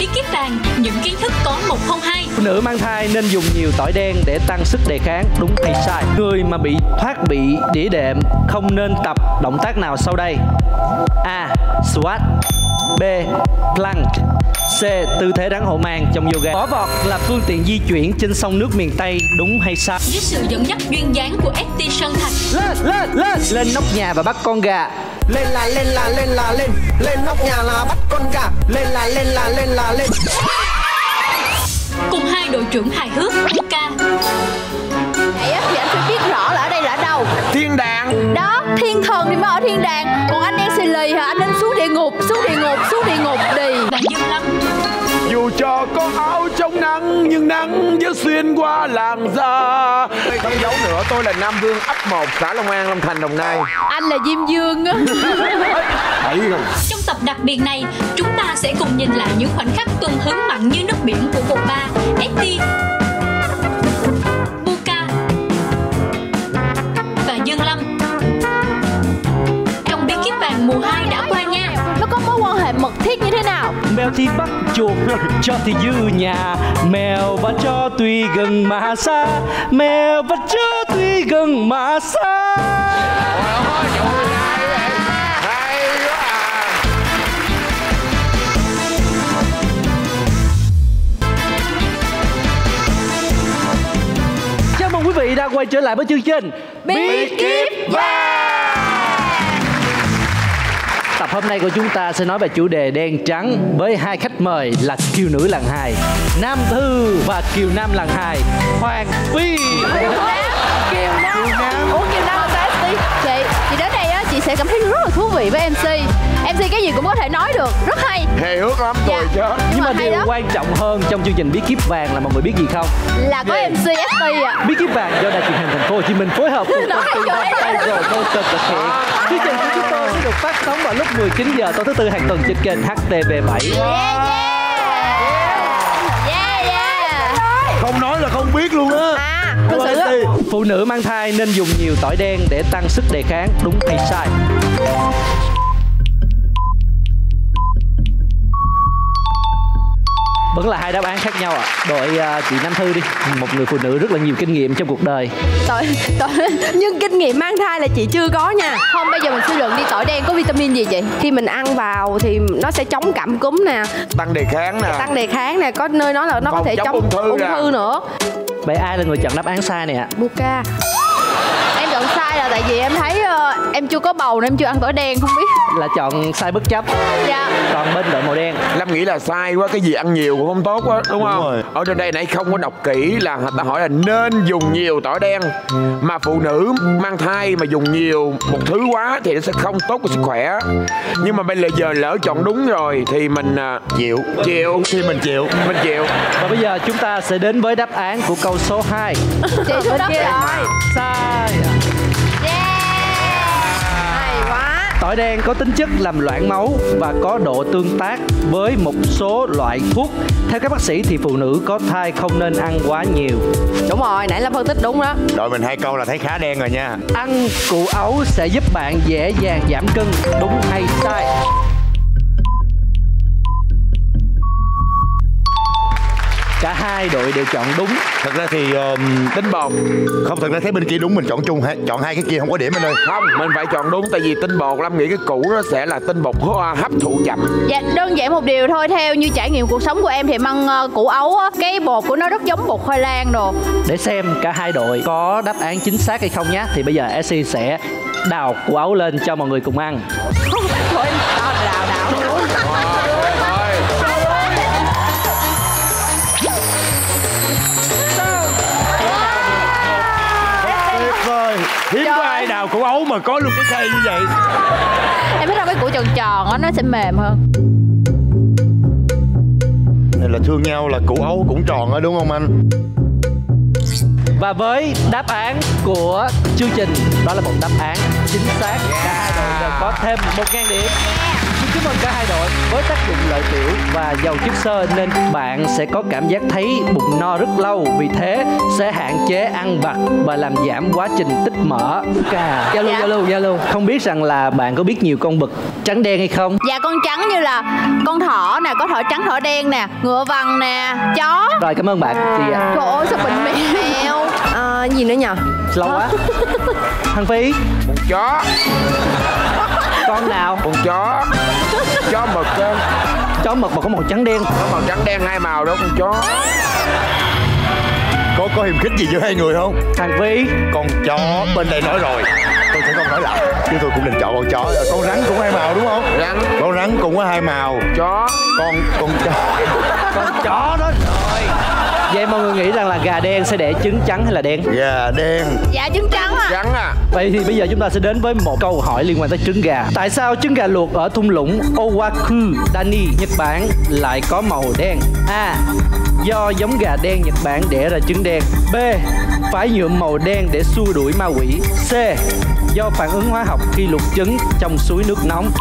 Bí kíp vàng, những kiến thức có 102. Phụ nữ mang thai nên dùng nhiều tỏi đen để tăng sức đề kháng, đúng hay sai? Người mà bị thoát vị đĩa đệm không nên tập động tác nào sau đây? A. Squat. B. Plank. C. Tư thế rắn hổ mang trong yoga. Vỏ vọt là phương tiện di chuyển trên sông nước miền Tây, đúng hay sai? Dưới sự dẫn dắt duyên dáng của FT Sơn Thạch. Lên nóc nhà và bắt con gà. Lên nóc nhà là bắt con gà. Lên. Cùng hai đội trưởng hài hước Buka. Vậy á thì anh phải biết rõ là ở đây là ở đâu. Thiên đàng. Đó, thiên thần thì mới ở thiên đàng. Còn anh đen xì lì hả? Anh nên xuống địa ngục đi. Và Dương Lâm. Dù cho có áo chống nắng nhưng nắng vẫn xuyên qua làn da. Không giấu nữa, tôi là Nam Vương ấp 1 xã Long An, Long Thành, Đồng Nai. Anh là Diêm Dương á. Trong tập đặc biệt này, chúng ta sẽ cùng nhìn lại những khoảnh khắc tuần hứng mặn như nước biển của bộ ba FT, Buka và Dương Lâm trong Bí kíp vàng mùa 2 đã qua nha. Nó có mối quan hệ mật thiết như thế nào? Mèo thì bắt chuột, chó thì giữ nhà. Mèo và chó tuy gần mà xa. Mèo và chó tuy gần mà xa. Chào mừng quý vị đã quay trở lại với chương trình Bí kíp vàng. Tập hôm nay của chúng ta sẽ nói về chủ đề đen trắng với hai khách mời là kiều nữ làng 2 Nam Thư và kiều nam làng 2 Hoàng Phi. Kiều Nam. Ủa Kiều Nam là sao MC? Chị đến đây á, chị sẽ cảm thấy rất là thú vị với MC. MC cái gì cũng có thể nói được, rất hay. Hề hước lắm tôi chứ. Nhưng mà điều quan trọng hơn trong chương trình Bí kíp vàng là mọi người biết gì không? Là có MC FT ạ. Bí kíp vàng do Đài truyền hình Thành phố Hồ Chí Minh phối hợp cùng công ty Tiger Motor thực hiện. Chương trình của chúng tôi sẽ được phát sóng vào lúc 19 giờ tối thứ Tư hàng tuần trên kênh HTV7. Không nói là không biết luôn á. Thực sự á. Phụ nữ mang thai nên dùng nhiều tỏi đen để tăng sức đề kháng, đúng hay sai? Vẫn là hai đáp án khác nhau ạ. Đội chị Nam Thư đi, một người phụ nữ rất là nhiều kinh nghiệm trong cuộc đời. Nhưng kinh nghiệm mang thai là chị chưa có nha. Không, bây giờ mình suy luận đi, tỏi đen có vitamin gì vậy? Khi mình ăn vào thì nó sẽ chống cảm cúm nè, Tăng đề kháng nè, có nơi nói là nó có thể chống ung thư nữa. Vậy ai là người chọn đáp án sai này ạ? Buka. Em chọn sai là tại vì em thấy em chưa có bầu nên em chưa ăn tỏi đen, không biết. Là chọn sai bất chấp. Dạ. Còn bên đội màu đen, Lâm nghĩ là sai quá, cái gì ăn nhiều cũng không tốt quá, đúng không? Rồi. Ở trên đây nãy không có đọc kỹ là người ta hỏi là nên dùng nhiều tỏi đen. Mà phụ nữ mang thai mà dùng nhiều một thứ quá thì nó sẽ không tốt cho sức khỏe. Nhưng mà bây giờ lỡ chọn đúng rồi thì mình chịu thì mình chịu. và bây giờ chúng ta sẽ đến với đáp án của câu số 2. Chị xuống đất rồi. Sai. Hay quá. Tỏi đen có tính chất làm loãng máu và có độ tương tác với một số loại thuốc. Theo các bác sĩ thì phụ nữ có thai không nên ăn quá nhiều. Đúng rồi, nãy Lâm phân tích đúng đó. Đội mình 2 câu là thấy khá đen rồi nha. Ăn củ ấu sẽ giúp bạn dễ dàng giảm cân, đúng hay sai? Cả hai đội đều chọn đúng. Thật ra thì Tinh bột. không, thật ra thấy bên kia đúng, mình chọn chung, chọn hai cái kia không có điểm anh ơi. Không, mình phải chọn đúng tại vì tinh bột Lâm nghĩ cái củ nó sẽ là tinh bột hấp thụ chậm. Dạ, đơn giản một điều thôi, theo như trải nghiệm cuộc sống của em thì em ăn củ ấu á, cái bột của nó rất giống bột khoai lang đồ. Để xem cả hai đội có đáp án chính xác hay không nhé, thì bây giờ SC sẽ đào củ ấu lên cho mọi người cùng ăn. Thôi em đào luôn. Hiếm có ai đào củ ấu mà có luôn cái cây như vậy. Em biết đâu cái củ tròn tròn á nó sẽ mềm hơn. Này là thương nhau là củ ấu cũng tròn á, đúng không anh? Và với đáp án của chương trình, đó là một đáp án chính xác. Cả hai đội đều có thêm 1.000 điểm. Chúng Chúc mừng cả hai đội. Với tác dụng lợi tiểu và giàu chất xơ nên bạn sẽ có cảm giác thấy bụng no rất lâu. Vì thế sẽ hạn chế ăn vặt và làm giảm quá trình tích mỡ. Giao lưu. Không biết rằng là bạn có biết nhiều con vật trắng đen hay không? Dạ con trắng như là con thỏ nè, có thỏ trắng thỏ đen nè, ngựa vằn nè, chó. Rồi cảm ơn bạn. Thì Trời ơi sao bệnh mèo. Gì nữa nhờ? lâu quá. Thằng Phi, Con chó. con nào? Con chó. Chó mực cơ. Chó mực mà có màu trắng đen. Có màu trắng đen hai màu đó con chó. Có hiềm khích gì giữa hai người không? Thằng Phi, Con chó bên đây nói rồi, tôi sẽ không nói lại, chứ tôi cũng định chọn con chó. Con rắn cũng hai màu đúng không? Rắn. Con rắn cũng có hai màu. Chó. Con chó. con chó đó rồi. Vậy mọi người nghĩ rằng là gà đen sẽ đẻ trứng trắng hay là đen? Gà đen. Dạ trứng trắng à. Rắn à. Vậy thì bây giờ chúng ta sẽ đến với một câu hỏi liên quan tới trứng gà. Tại sao trứng gà luộc ở thung lũng Owaku Dani, Nhật Bản lại có màu đen? A. Do giống gà đen Nhật Bản đẻ ra trứng đen. B. Phải nhuộm màu đen để xua đuổi ma quỷ. C. Do phản ứng hóa học khi luộc trứng trong suối nước nóng.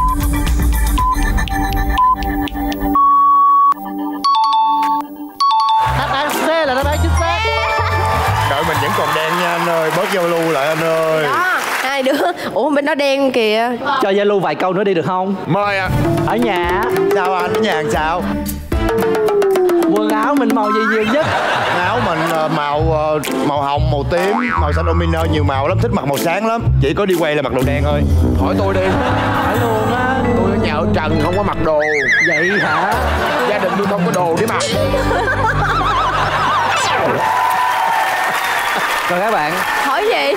Đáp án C là đáp án chính xác. Đợi mình vẫn còn đen nha anh ơi, bớt giao lưu lại anh ơi. Đó, hai đứa. Ủa bên đó đen kìa. Cho Zalo vài câu nữa đi được không? Mời ạ. Ở nhà Sao anh, ở nhà làm sao? quần áo mình màu gì nhiều nhất? Áo mình màu hồng, màu tím, màu xanh omino, nhiều màu lắm, thích mặc màu sáng lắm. Chỉ có đi quay là mặc đồ đen thôi. Hỏi tôi đi. Phải luôn á. Tôi ở nhà ở trần không có mặc đồ. Vậy hả? Gia đình tôi không có đồ để mặc. Còn các bạn, Hỏi gì?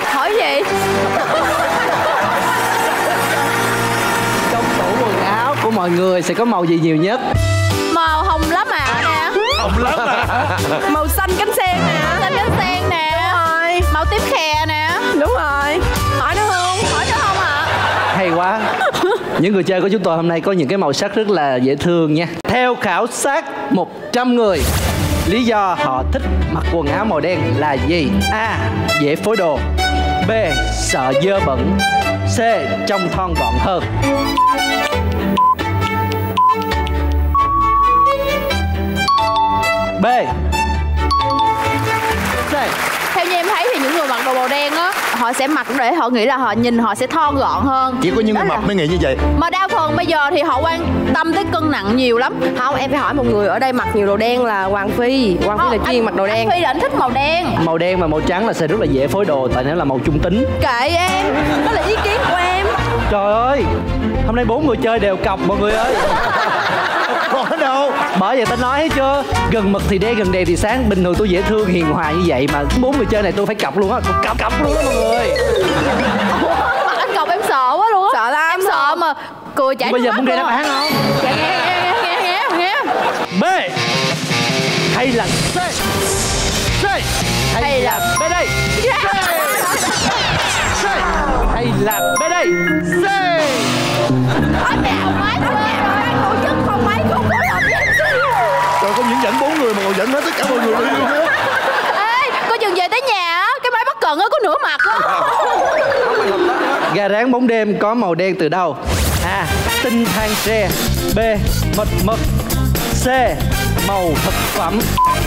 trong tủ quần áo của mọi người sẽ có màu gì nhiều nhất? Màu hồng lá mạ nè, Hồng lắm à. Màu xanh cánh sen nè. xanh cánh sen nè, Rồi, màu tím khè nè. đúng rồi. Hỏi nữa không ạ? Hay quá. Những người chơi của chúng tôi hôm nay có những cái màu sắc rất là dễ thương nha. Theo khảo sát 100 người, lý do họ thích mặc quần áo màu đen là gì? A. Dễ phối đồ. B. Sợ dơ bẩn. C. Trông thon gọn hơn. B. C. Theo như em thấy thì những người mặc đồ màu đen á, họ sẽ mặc để họ nghĩ là họ nhìn họ sẽ thon gọn hơn. Chỉ có những người Đó mập là- mới nghĩ như vậy. Mà đa phần bây giờ thì họ quan tâm tới cân nặng nhiều lắm. Không, em phải hỏi một người ở đây mặc nhiều đồ đen là Hoàng Phi. Hoàng Phi là chuyên mặc đồ đen. Anh Phi là anh thích màu đen. Màu đen và màu trắng là sẽ rất là dễ phối đồ, tại nó là màu trung tính. Kệ em, đó là ý kiến của em. Trời ơi, hôm nay 4 người chơi đều cọc mọi người ơi. Có đâu. Bởi vậy ta nói thấy chưa, gần mực thì đen, gần đèn thì sáng. Bình thường tôi dễ thương hiền hòa như vậy mà 4 người chơi này tôi phải cọc luôn á. Cọc luôn á mọi người. Mặt anh cọc em sợ quá luôn á. Sợ lắm. Em sợ mà cười chảy Bây giờ nước muốn mắt nghe đáp luôn. án không? Dạ nghe. B hay là C? C hay là B đây? C hay là B đây? C. Ở nào máy tổ chức không máy không có làm gì. Trời, không những dẫn 4 người mà còn dẫn hết tất cả mọi người đi luôn á. Ê, coi chừng về tới nhà á, cái máy bất cận á có nửa mặt á. Gà rán bóng đêm có màu đen từ đâu? A. Tinh than tre. B. Mật mật. C. Màu thực phẩm.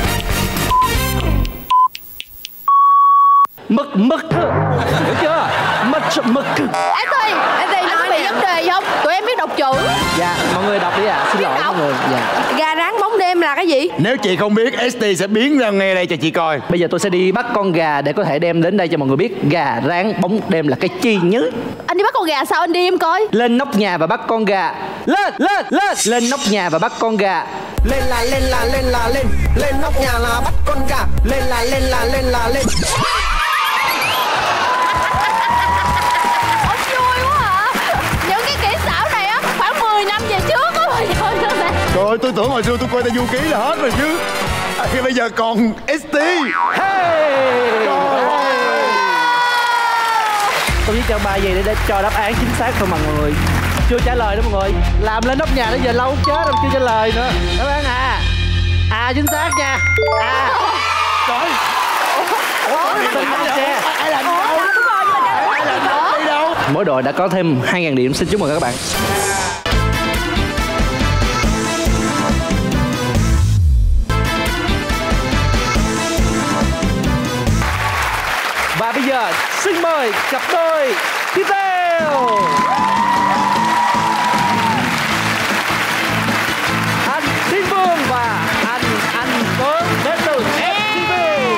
Mực hiểu chưa? Mực Anh Thi nói bị vấn đề gì không? Tụi em biết đọc chữ. Dạ mọi người đọc đi ạ. Xin lỗi mọi người. Dạ. Gà rán bóng đêm là cái gì? Nếu chị không biết, ST sẽ biến ra ngay đây cho chị coi. Bây giờ tôi sẽ đi bắt con gà để có thể đem đến đây cho mọi người biết gà rán bóng đêm là cái chi nhớ. Anh đi bắt con gà sao anh đi em coi. Lên nóc nhà và bắt con gà. Lên nóc nhà và bắt con gà. Lên nóc nhà là bắt con gà. Lên Ôi vui quá hả? Những cái kỹ xảo này á khoảng 10 năm về trước á mà giờ nè. Trời ơi, tôi tưởng hồi xưa tôi coi ta Du Ký là hết rồi chứ. Khi bây giờ còn ST. Tôi chỉ cho 3 giây để cho đáp án chính xác thôi mà mọi người. Chưa trả lời đó mọi người. Làm lên nóc nhà đến giờ lâu chết rồi chưa trả lời nữa. Đáp án A. A chính xác nha. A. Trời. Tinh than tre. Mỗi đội đã có thêm 2.000 điểm. Xin chúc mừng các bạn. giờ xin mời cặp đôi tiếp theo. Anh Thiên Vương và anh Tuấn đến từ MTV.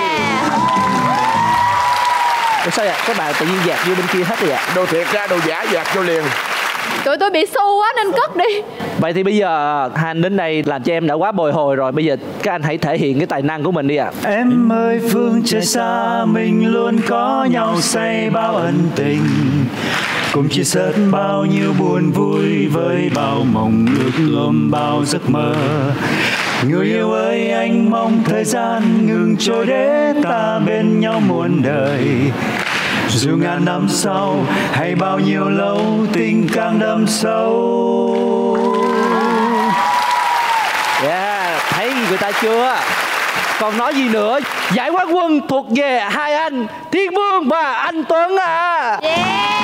Sao vậy? Các bạn tự nhiên dạt vô bên kia hết rồi ạ? Đồ thiệt ra đồ giả dạt vô liền. Tụi tôi bị xu quá nên cất đi. Vậy thì bây giờ hai anh đến đây làm cho em đã quá bồi hồi rồi. Bây giờ các anh hãy thể hiện cái tài năng của mình đi ạ. Em ơi phương trời xa, mình luôn có nhau say bao ân tình, cùng chia sẻ bao nhiêu buồn vui với bao mộng ước ôm bao giấc mơ. Người yêu ơi, anh mong thời gian ngừng trôi để ta bên nhau muôn đời. Dù ngàn năm sau hay bao nhiêu lâu, tình càng đậm sâu. Yeah, thấy người ta chưa? Còn nói gì nữa? Giải quán quân thuộc về hai anh Thiên Vương và anh Tuấn à. Yeah.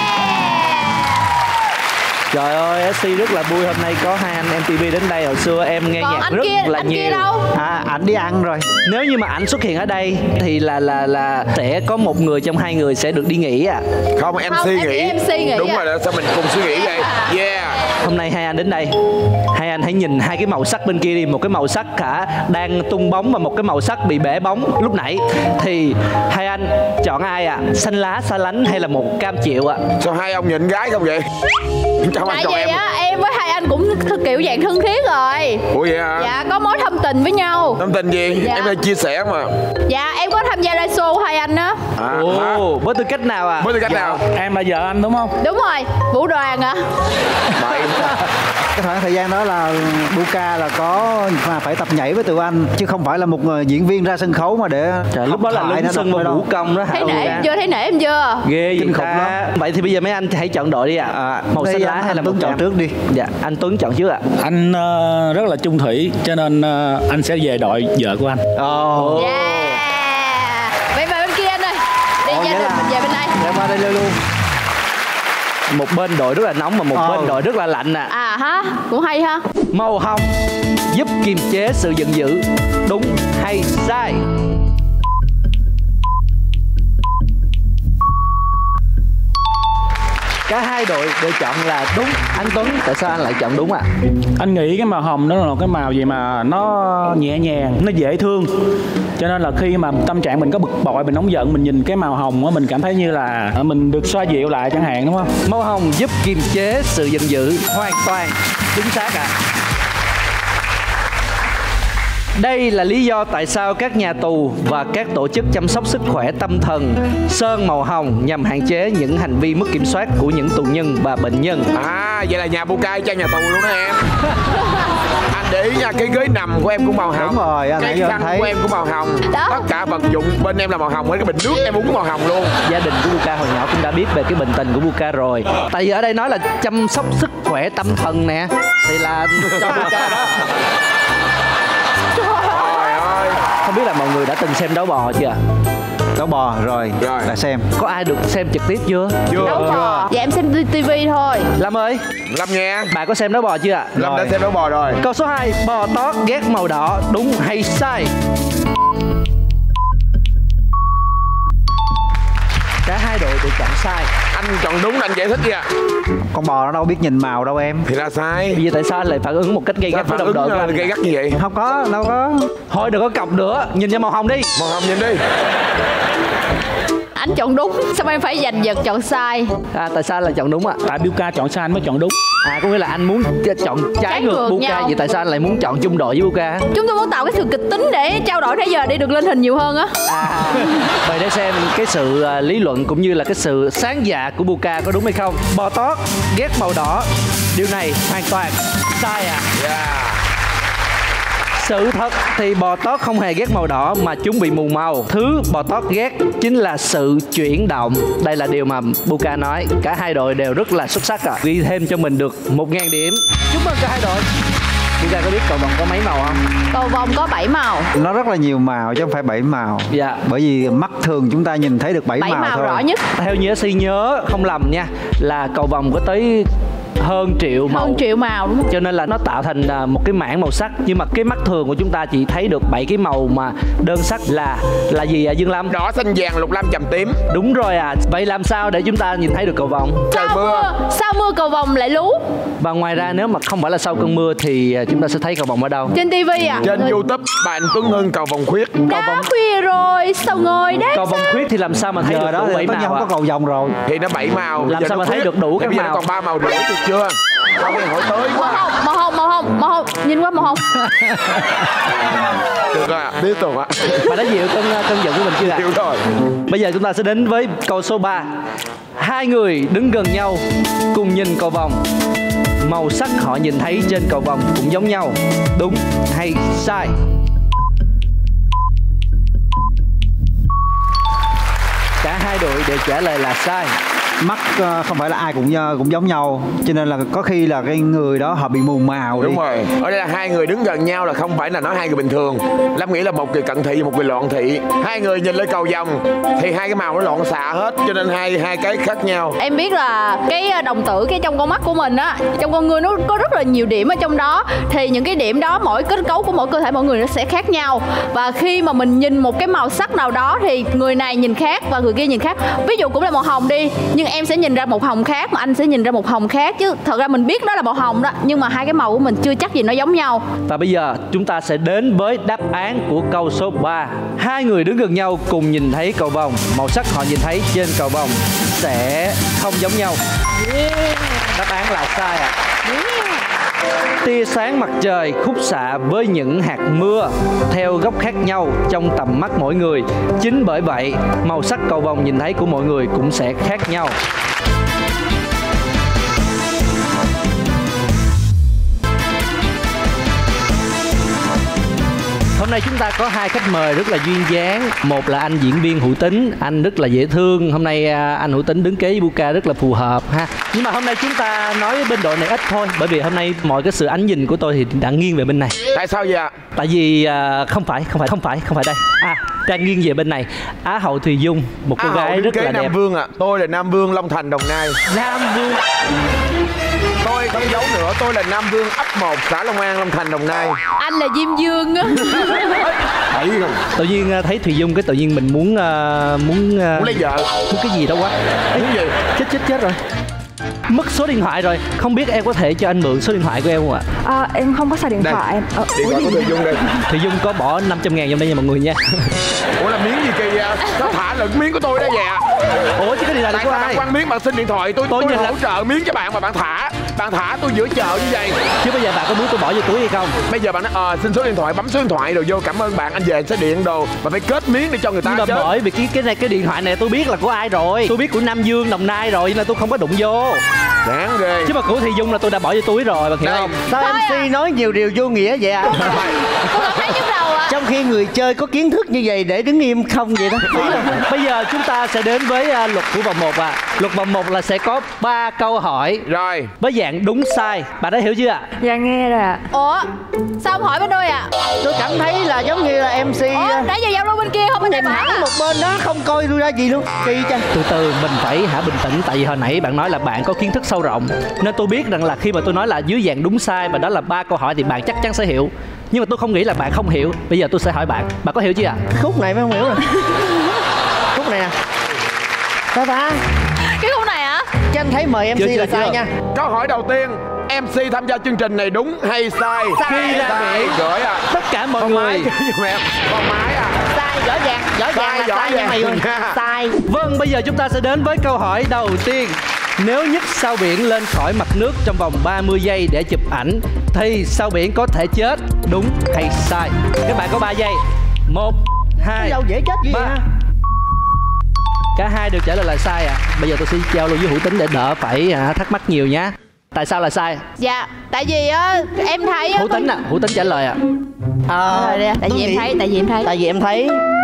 Trời ơi, SC rất là vui hôm nay có hai anh MTV đến đây. Hồi xưa em nghe nhạc rất là nhiều. Kia đâu? Ảnh đi ăn rồi. Nếu như mà ảnh xuất hiện ở đây thì là sẽ có một người trong hai người sẽ được đi nghỉ à. Không, MC nghỉ. Đúng rồi đó, sao mình cùng suy nghĩ vậy? Yeah. Hôm nay hai anh đến đây, hai anh hãy nhìn hai cái màu sắc bên kia đi. Một cái màu sắc cả đang tung bóng và một cái màu sắc bị bể bóng lúc nãy. Thì hai anh chọn ai ạ? Xanh lá, xa lánh hay là một cam chịu ạ? Sao hai ông nhịn gái không vậy? Tại vì á, em với hai anh cũng kiểu dạng thân thiết rồi. Ủa vậy hả? Dạ, có mối thâm tình với nhau. Thâm tình gì? Dạ. Em đang chia sẻ mà. Dạ, em có tham gia live show hai anh á. Ồ, với tư cách nào ạ? Với tư cách nào? Em là vợ anh đúng không? Đúng rồi, Vũ Đoàn ạ. Cái khoảng thời gian đó là Buka là có phải tập nhảy với tụi anh, chứ không phải là một diễn viên ra sân khấu mà để lúc đó là lúng sân và vũ công đó. Thấy nể em chưa? Thấy nể em chưa? Ghê kinh khủng lắm. Vậy thì bây giờ mấy anh hãy chọn đội đi ạ. Màu xanh lá hay là Tuấn chọn trước đi. Dạ, anh Tuấn chọn trước ạ. Anh rất là chung thủy, cho nên anh sẽ về đội vợ của anh. Yeah. Vậy về bên kia anh ơi. Đi gia đình mình về bên đây. Dạ, qua đây luôn. Một bên đội rất là nóng mà một bên đội rất là lạnh nè. À ha, cũng hay ha. Màu hồng giúp kiềm chế sự giận dữ, đúng hay sai? Cả hai đội đều chọn là đúng. Anh Tuấn, tại sao anh lại chọn đúng ạ? Anh nghĩ cái màu hồng đó là cái màu gì mà nó nhẹ nhàng, nó dễ thương. Cho nên là khi mà tâm trạng mình có bực bội, mình nóng giận, mình nhìn cái màu hồng á, mình cảm thấy như là mình được xoa dịu lại chẳng hạn, đúng không? Màu hồng giúp kiềm chế sự giận dữ, hoàn toàn chính xác ạ. Đây là lý do tại sao các nhà tù và các tổ chức chăm sóc sức khỏe tâm thần sơn màu hồng nhằm hạn chế những hành vi mất kiểm soát của những tù nhân và bệnh nhân. À, vậy là nhà Buka trang nhà tù luôn đó em. Anh để ý nha, cái ghế nằm của em cũng màu hồng. Đúng rồi, anh cái khăn của em cũng màu hồng. Đó. Tất cả vật dụng bên em là màu hồng, cái bình nước em uống màu hồng luôn. Gia đình của Buka hồi nhỏ cũng đã biết về cái bệnh tình của Buka rồi. Tại vì ở đây nói là chăm sóc sức khỏe tâm thần nè, thì là cho Buka đó. Không biết là mọi người đã từng xem đấu bò chưa? Đấu bò rồi là xem. Có ai được xem trực tiếp chưa? Chưa. Đấu bò. Dạ em xem TV thôi. Lâm ơi, Lâm nghe. bạn có xem đấu bò chưa ạ? Lâm đã xem đấu bò rồi. Câu số 2, bò tót ghét màu đỏ, đúng hay sai? Cả hai đội đều chọn sai. Anh chọn đúng, anh giải thích đi ạ. Con bò nó đâu biết nhìn màu đâu em. Thì là sai. Bây giờ tại sao anh lại phản ứng một cách gay gắt với đồng đội của anh? Gay gắt như vậy? Không có, đâu có. Thôi đừng có cọc nữa, nhìn cho màu hồng đi. Màu hồng nhìn đi. Anh chọn đúng, sao em phải giành giật chọn sai? Tại sao lại chọn đúng ạ? Tại Buka chọn sai anh mới chọn đúng. Có nghĩa là anh muốn chọn trái ngược Buka nhau. vậy tại sao anh lại muốn chọn chung đội với Buka? Chúng tôi muốn tạo cái sự kịch tính để trao đổi nãy giờ để được lên hình nhiều hơn á. Vậy để xem cái sự lý luận cũng như là cái sự sáng dạ của Buka có đúng hay không. Bò tót ghét màu đỏ, điều này hoàn toàn sai ạ. Sự thật thì bò tót không hề ghét màu đỏ mà chúng bị mù màu. Thứ bò tót ghét chính là sự chuyển động. Đây là điều mà Buka nói. Cả hai đội đều rất là xuất sắc ạ. Ghi thêm cho mình được 1000 điểm. Chúc mừng cả hai đội. Buka có biết cầu vồng có mấy màu không? Cầu vồng có 7 màu. Nó rất là nhiều màu chứ không phải 7 màu. Dạ. Bởi vì mắt thường chúng ta nhìn thấy được 7 màu thôi. Rõ nhất. Theo như SC nhớ không lầm nha, là cầu vồng có tới hơn triệu màu. Hơn triệu màu đúng không? Cho nên là nó tạo thành một cái mảng màu sắc. Nhưng mà cái mắt thường của chúng ta chỉ thấy được 7 cái màu mà đơn sắc là gì ạ Dương Lâm? Đỏ, xanh, vàng, lục, lam, trầm, tím. Đúng rồi à. Vậy làm sao để chúng ta nhìn thấy được cầu vồng? Trời mưa. Sau mưa cầu vồng lại lú. Và ngoài ra nếu mà không phải là sau cơn mưa thì chúng ta sẽ thấy cầu vồng ở đâu? Trên TV à? Trên YouTube bạn Tuấn Hưng cầu vồng khuyết. Đã khuya rồi sao ngồi đấy? Cầu vồng khuyết thì làm sao mà thấy được đó đủ 7 tất nhiên màu không có cầu vồng rồi. Thì nó 7 màu. Làm Giờ sao nó mà thấy khuyết. được đủ các Bây giờ nó màu? còn 3 màu rưỡi được chưa? Không thì hỏi tới quá. Màu hồng. Nhìn qua màu hồng. Được rồi ạ, tiếp tục ạ. Bạn đã dịu cơn giận của mình chưa ạ? Chịu rồi. Bây giờ chúng ta sẽ đến với câu số 3. Hai người đứng gần nhau cùng nhìn cầu vồng. Màu sắc họ nhìn thấy trên cầu vồng cũng giống nhau. Đúng hay sai? Cả hai đội đều trả lời là sai. Mắt không phải là ai cũng giống nhau, cho nên là có khi là cái người đó họ bị mù màu đi. Đúng rồi. Ở đây là hai người đứng gần nhau là không phải là nói hai người bình thường. Lâm nghĩ là một người cận thị và một người loạn thị. Hai người nhìn lên cầu vồng thì hai cái màu nó loạn xạ hết, cho nên hai cái khác nhau. Em biết là cái đồng tử cái trong con mắt của mình á, trong con người nó có rất là nhiều điểm ở trong đó. Thì những cái điểm đó mỗi kết cấu của mỗi cơ thể mọi người nó sẽ khác nhau. Và khi mà mình nhìn một cái màu sắc nào đó thì người này nhìn khác và người kia nhìn khác. Ví dụ cũng là màu hồng đi, nhưng em sẽ nhìn ra một hồng khác mà anh sẽ nhìn ra một hồng khác. Chứ thật ra mình biết đó là màu hồng đó, nhưng mà hai cái màu của mình chưa chắc gì nó giống nhau. Và bây giờ chúng ta sẽ đến với đáp án của câu số 3. Hai người đứng gần nhau cùng nhìn thấy cầu vồng. Màu sắc họ nhìn thấy trên cầu vồng sẽ không giống nhau. Đáp án là sai ạ. Tia sáng mặt trời khúc xạ với những hạt mưa theo góc khác nhau trong tầm mắt mỗi người. Chính bởi vậy, màu sắc cầu vồng nhìn thấy của mọi người cũng sẽ khác nhau. Hôm nay chúng ta có hai khách mời rất là duyên dáng. Một là anh diễn viên Hữu Tín, anh rất là dễ thương. Hôm nay anh Hữu Tín đứng kế với Buka rất là phù hợp ha. Nhưng mà hôm nay chúng ta nói bên đội này ít thôi, bởi vì hôm nay mọi cái sự ánh nhìn của tôi thì đã nghiêng về bên này. Tại sao vậy ạ? Tại vì không phải đây. Đang nghiêng về bên này. Á hậu Thùy Dung, một cô gái rất là đẹp. Nam Vương ạ. Tôi là Nam Vương Long Thành, Đồng Nai. Nam Vương. Tôi không giấu nữa, tôi là Nam Vương ấp 1 xã Long An, Long Thành, Đồng Nai. Anh là Diêm Dương á. Tự nhiên thấy Thùy Dung cái tự nhiên mình muốn lấy vợ. Muốn cái gì đó quá. Muốn gì? Chết rồi. Mất số điện thoại rồi. Không biết em có thể cho anh mượn số điện thoại của em không ạ? Em không có xài điện thoại em. Điện thoại của Thùy Dung đây. Thùy Dung có bỏ 500.000 trong đây nha mọi người nha. Ủa là miếng gì kỳ vậy? Nó thả lẫn miếng của tôi đó vậy à? Ủa chứ cái điện thoại của ai? Bạn quăng miếng bạn xin điện thoại tôi hỗ trợ miếng cho bạn mà bạn thả tôi giữa chợ như vậy. Chứ bây giờ bạn có muốn tôi bỏ vô túi hay không? Bây giờ bạn nói xin số điện thoại, bấm số điện thoại rồi vô cảm ơn bạn, anh về sẽ điện đồ mà phải kết miếng để cho người ta. Nhưng mà bởi vì cái điện thoại này tôi biết là của ai rồi, tôi biết của Nam Dương Đồng Nai rồi nên là tôi không có đụng vô. Đáng ghê. Chứ mà của Thùy Dung là tôi đã bỏ vô túi rồi, bạn hiểu không? Sao MC nói nhiều điều vô nghĩa vậy ạ? Trong khi người chơi có kiến thức như vậy để đứng im không vậy đó. Bây giờ chúng ta sẽ đến với luật của vòng 1 ạ. Luật vòng 1 là sẽ có 3 câu hỏi rồi với dạng đúng sai. Bạn đã hiểu chưa ạ? Dạ nghe rồi ạ. Ủa sao không hỏi bên đôi ạ? Tôi cảm thấy là giống như là MC. Nãy giờ giao lưu bên kia không có nhìn hẳn một bên đó không coi tôi ra gì luôn. Kỳ chăng? Từ từ mình phải bình tĩnh. Tại vì hồi nãy bạn nói là bạn có kiến thức sâu rộng, nên tôi biết rằng là khi mà tôi nói là dưới dạng đúng sai và đó là 3 câu hỏi thì bạn chắc chắn sẽ hiểu. Nhưng mà tôi không nghĩ là bạn không hiểu. Bây giờ tôi sẽ hỏi bạn có hiểu chưa ạ? Khúc này mới không hiểu rồi. Khúc này nè. Sao ta? Cái khúc này hả? Cho anh thấy mời MC là sai nha. Câu hỏi đầu tiên, MC tham gia chương trình này đúng hay sai? Khi ra biển gửi à. Tất cả mọi người con máy à. Sai, rõ ràng là sai nha mày ơi. Sai. Vâng, bây giờ chúng ta sẽ đến với câu hỏi đầu tiên. Nếu nhấc sao biển lên khỏi mặt nước trong vòng 30 giây để chụp ảnh thì sao biển có thể chết, đúng hay sai? Các bạn có 3 giây. 1, 2, đâu dễ chết gì 3. Cả hai đều trả lời là sai ạ. Bây giờ tôi sẽ giao lưu với Hữu Tín để đỡ phải thắc mắc nhiều nhá. Tại sao là sai? Dạ, tại vì á em thấy Hữu Tín trả lời ạ. tại vì em thấy Tại vì em thấy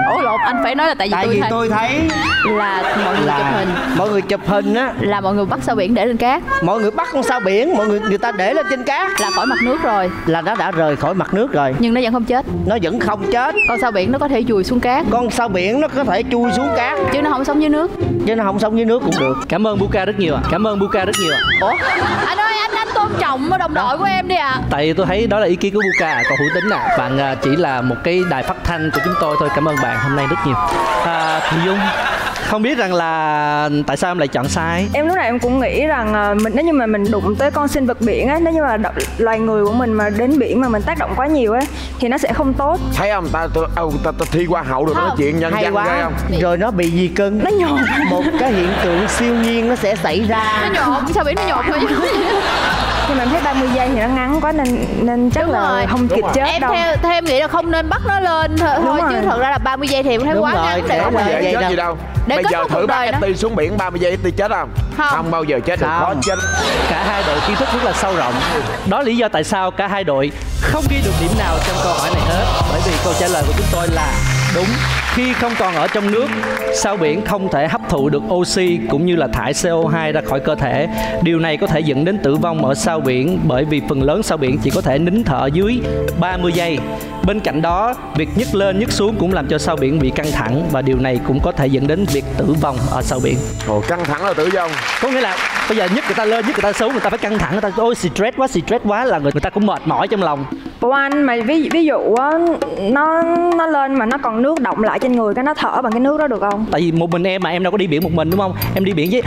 Ủa lộn, anh phải nói là tại vì tôi thấy là mọi người chụp hình. Mọi người chụp hình á là mọi người bắt sao biển để lên cát. Mọi người bắt con sao biển, người ta để lên trên cát là khỏi mặt nước rồi. Là nó đã rời khỏi mặt nước rồi. Nhưng nó vẫn không chết. Nó vẫn không chết. Con sao biển nó có thể chui xuống cát. Con sao biển nó có thể chui xuống cát. Chứ nó không sống dưới nước. Chứ nó không sống dưới nước cũng được. Cảm ơn Buka rất nhiều ạ. Cảm ơn Buka rất nhiều ạ. Ủa? Anh ơi, anh tôn trọng đồng đội của em đi ạ. Tại vì tôi thấy đó là ý kiến của Buka. Còn Hữu Tính bạn chỉ là một cái đài phát thanh của chúng tôi thôi. Cảm ơn bạn hôm nay rất nhiều. Thì Dung, không biết rằng là tại sao em lại chọn sai? Em lúc nào em cũng nghĩ rằng nếu như mà mình đụng tới con sinh vật biển á, nếu như mà loài người của mình mà đến biển mà mình tác động quá nhiều á thì nó sẽ không tốt. Thấy không, ta thi qua hậu được nói chuyện nhân hay dân quá. ghê không? Rồi nó bị gì cưng? Nó nhột. Một cái hiện tượng siêu nhiên nó sẽ xảy ra. Nó nhột, sao biển nó nhột thôi. Nhưng mà em thấy 30 giây thì nó ngắn quá nên chắc đúng là rồi. không kịp chết em đâu. Theo em nghĩ là không nên bắt nó lên thôi chứ thật ra là 30 giây thì em thấy quá ngắn để không dễ chết gì đâu. Bây giờ thử bắt FT xuống biển 30 giây FT chết không? Không bao giờ chết được, khó chết. Cả hai đội kiến thức rất là sâu rộng. Đó là lý do tại sao cả hai đội không ghi được điểm nào trong câu hỏi này hết. Bởi vì câu trả lời của chúng tôi là đúng. Khi không còn ở trong nước, sao biển không thể hấp thụ được oxy cũng như là thải CO2 ra khỏi cơ thể. Điều này có thể dẫn đến tử vong ở sao biển bởi vì phần lớn sao biển chỉ có thể nín thở dưới 30 giây. Bên cạnh đó, việc nhấc lên nhấc xuống cũng làm cho sao biển bị căng thẳng và điều này cũng có thể dẫn đến việc tử vong ở sao biển. Ồ, căng thẳng là tử vong. Có nghĩa là bây giờ nhấc người ta lên, nhấc người ta xuống, người ta phải căng thẳng, người ta ôi stress quá là người ta cũng mệt mỏi trong lòng. Ủa anh, mà ví dụ á, nó lên mà nó còn nước động lại trên người, cái nó thở bằng cái nước đó được không? Tại vì một mình em mà em đâu có đi biển một mình đúng không? Em đi biển với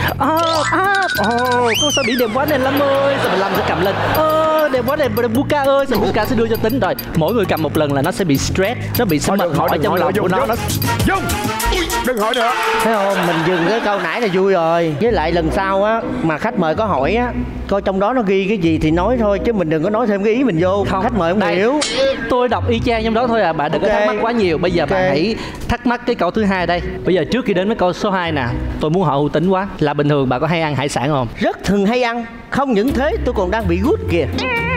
con sao biển đẹp quá nên Lâm ơi, rồi mình Lâm sẽ cầm lên đẹp quá đẹp Buka ơi, rồi Buka sẽ đưa cho Tính, rồi mỗi người cầm một lần là nó sẽ bị stress, nó bị mệt mỏi trong lòng của nó. Dung, đừng hỏi nữa. Thấy không, mình dừng cái câu nãy là vui rồi. Với lại lần sau á mà khách mời có hỏi á, coi trong đó nó ghi cái gì thì nói thôi, chứ mình đừng có nói thêm cái ý mình vô. Không, khách mời không hiểu. Tôi đọc y chang trong đó thôi à, bạn đừng có thắc mắc quá nhiều. Bây giờ bạn hãy thắc mắc cái câu thứ hai đây. Bây giờ trước khi đến với câu số 2 nè, tôi muốn hỏi Hữu Tính quá, là bình thường bạn có hay ăn hải sản không? Rất thường hay ăn. Không những thế tôi còn đang bị gút kìa.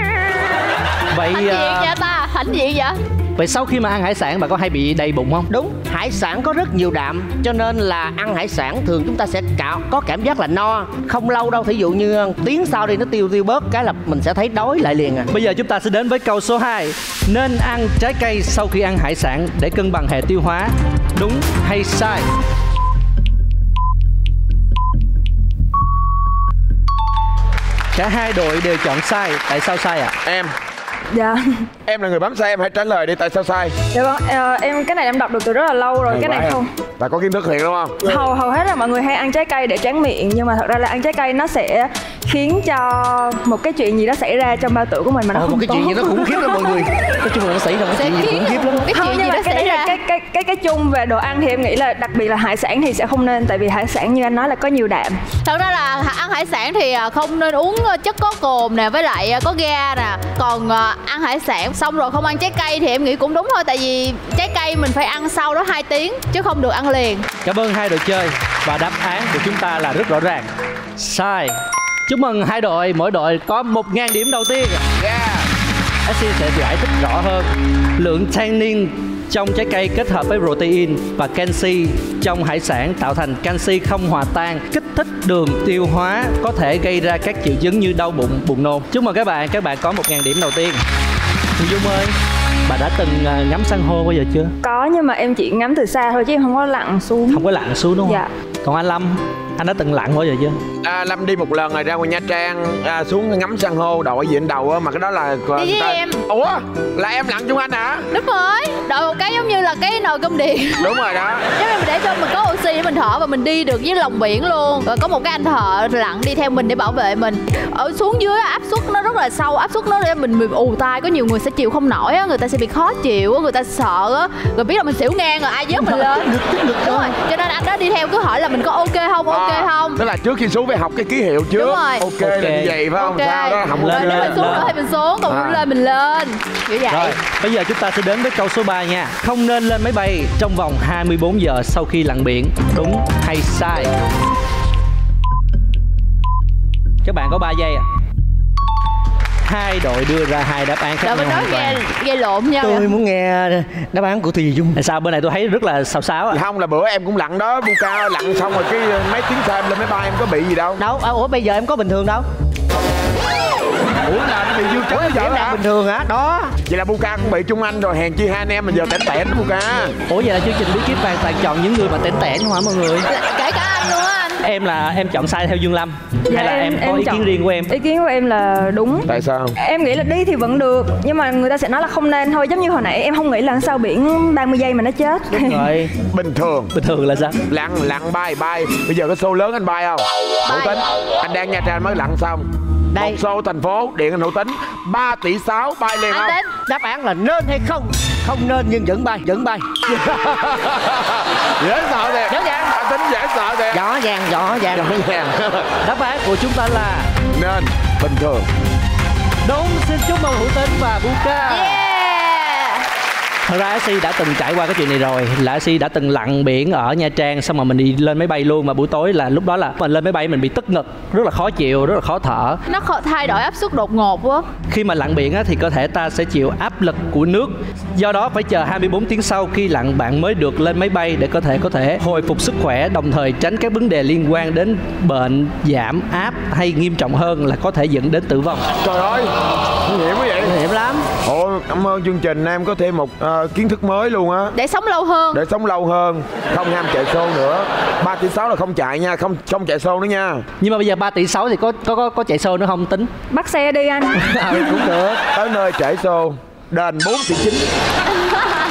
Vậy hãnh diện vậy ta, hãnh diện vậy? Vậy sau khi mà ăn hải sản bạn có hay bị đầy bụng không? Đúng, hải sản có rất nhiều đạm, cho nên là ăn hải sản thường chúng ta sẽ có cảm giác là no. Không lâu đâu, thí dụ như tiếng sau đi nó tiêu bớt cái là mình sẽ thấy đói lại liền à. Bây giờ chúng ta sẽ đến với câu số 2. Nên ăn trái cây sau khi ăn hải sản để cân bằng hệ tiêu hóa. Đúng hay sai? Cả hai đội đều chọn sai. Tại sao sai ạ? Em. Dạ. Em là người bấm sai, em hãy trả lời đi, tại sao sai? Dạ vâng, em cái này em đọc được từ rất là lâu rồi. Cái này không. Là có kiến thức thiệt đúng không? Hầu hết là mọi người hay ăn trái cây để tráng miệng, nhưng mà thật ra là ăn trái cây nó sẽ khiến cho một cái chuyện gì đó xảy ra trong bao tử của mình mà nó không một cái tốt. chuyện gì nó khủng khiếp lắm mọi người. Nói chung là nó xảy ra một chuyện gì khủng khiếp lắm. Không, nhưng mà cái đấy là cái chung về đồ ăn thì em nghĩ là đặc biệt là hải sản thì sẽ không nên, tại vì hải sản như anh nói là có nhiều đạm. Thật ra là ăn hải sản thì không nên uống chất có cồn nè, với lại có ga nè. Còn ăn hải sản xong rồi không ăn trái cây thì em nghĩ cũng đúng thôi, tại vì trái cây mình phải ăn sau đó 2 tiếng chứ không được ăn liền. Cảm ơn hai đội chơi và đáp án của chúng ta là rất rõ ràng. Sai. Chúc mừng hai đội, mỗi đội có 1.000 điểm đầu tiên. Ashley sẽ giải thích rõ hơn. Lượng tannin trong trái cây kết hợp với protein và canxi trong hải sản tạo thành canxi không hòa tan, kích thích đường tiêu hóa, có thể gây ra các triệu chứng như đau bụng, buồn nôn. Chúc mừng các bạn có 1.000 điểm đầu tiên. Dung ơi, bà đã từng ngắm san hô bao giờ chưa? Có, nhưng mà em chỉ ngắm từ xa thôi chứ em không có lặn xuống. Không có lặn xuống đúng không? Dạ. Còn anh Lâm, anh đã từng lặn bao giờ chưa? Lâm đi một lần rồi ra ngoài Nha Trang xuống ngắm san hô, đội diện đầu á, mà cái đó là đi với em. Ủa, là em lặn chung anh hả? Đúng rồi, đội một cái giống như là cái nồi cơm điện. Đúng rồi đó. Giống như để cho mình có oxy để mình thở và mình đi được với lòng biển luôn. Rồi có một cái anh thợ lặn đi theo mình để bảo vệ mình. Ở xuống dưới áp suất nó rất là sâu, áp suất nó để mình bị ù tai, có nhiều người sẽ chịu không nổi á, người ta sẽ bị khó chịu á, người ta sợ á, rồi biết là mình xỉu ngang rồi ai vớt mình lên. Đúng rồi, cho nên anh đó đi theo cứ hỏi là mình có ok không, ok không. Tức là trước khi xuống phải học cái ký hiệu trước. Đúng rồi. Ok là như vậy phải không? Sao đó không lên, nếu mình xuống nữa thì mình xuống, còn lên mình lên. Kiểu vậy. Rồi, bây giờ chúng ta sẽ đến với câu số 3 nha. Không nên lên máy bay trong vòng 24 giờ sau khi lặn biển. Đúng hay sai? Các bạn có 3 giây à. hai đội đưa ra hai đáp án khác nhau. Mình nói nghe lộn nhau. Tôi muốn nghe đáp án của Thùy Dung. Sao bên này tôi thấy rất là xào xáo à? Không, là bữa em cũng lặn đó, Buka lặn xong rồi cái mấy tiếng sau em lên máy bay em có bị gì đâu. Đâu, ủa bây giờ em có bình thường đâu. Ủa là nó bị dư chấn bây giờ hả? Bình thường hả? Đó. Vậy là Buka cũng bị Trung Anh rồi, hèn chi hai anh em mình giờ tẻn tẻn đó Buka. Ủa vậy là chương trình bí kíp vàng toàn chọn những người mà tẻn tẻn không hả mọi người? Kể cả anh luôn á anh. Em chọn sai theo Dương Lâm. Dạ, hay là em có ý kiến riêng của em? Ý kiến của em là đúng. Tại sao? Em nghĩ là đi thì vẫn được, nhưng mà người ta sẽ nói là không nên thôi. Giống như hồi nãy em không nghĩ là sao biển 30 giây mà nó chết. Đúng rồi. Bình thường là sao? Lặn bay. Bây giờ có show lớn anh bay không? Hữu Tính, anh đang Nha Trang mới lặn xong. Đây. Một show thành phố điện anh Hữu Tính 3,6 tỷ bay liền không? Đáp án là nên hay không? Không nên nhưng vẫn bay. Dễ sợ thiệt. Dễ dàng. Anh Tính dễ sợ thiệt. Rõ ràng. Đáp án của chúng ta là nên bình thường. Đúng, xin chúc mừng Hữu Tính và Buka. Thật ra SC đã từng trải qua cái chuyện này rồi. Là SC đã từng lặn biển ở Nha Trang, xong mà mình đi lên máy bay luôn. Mà buổi tối là lúc đó là mình lên máy bay mình bị tức ngực, rất là khó chịu, rất là khó thở. Nó thay đổi áp suất đột ngột quá. Khi mà lặn biển á, thì cơ thể ta sẽ chịu áp lực của nước. Do đó phải chờ 24 tiếng sau khi lặn bạn mới được lên máy bay để có thể hồi phục sức khỏe, đồng thời tránh các vấn đề liên quan đến bệnh giảm áp hay nghiêm trọng hơn là có thể dẫn đến tử vong. Trời ơi, nguy hiểm quá vậy. Nguy hiểm lắm. Ồ, cảm ơn chương trình, em có thêm một kiến thức mới luôn á. Để sống lâu hơn. Không ham chạy show nữa. 3,6 tỷ là không chạy nha, không chạy show nữa nha. Nhưng mà bây giờ 3,6 tỷ thì có chạy show nữa không Tính? Bắt xe đi anh. Cũng được. Tới nơi chạy show đền 4,9 tỷ.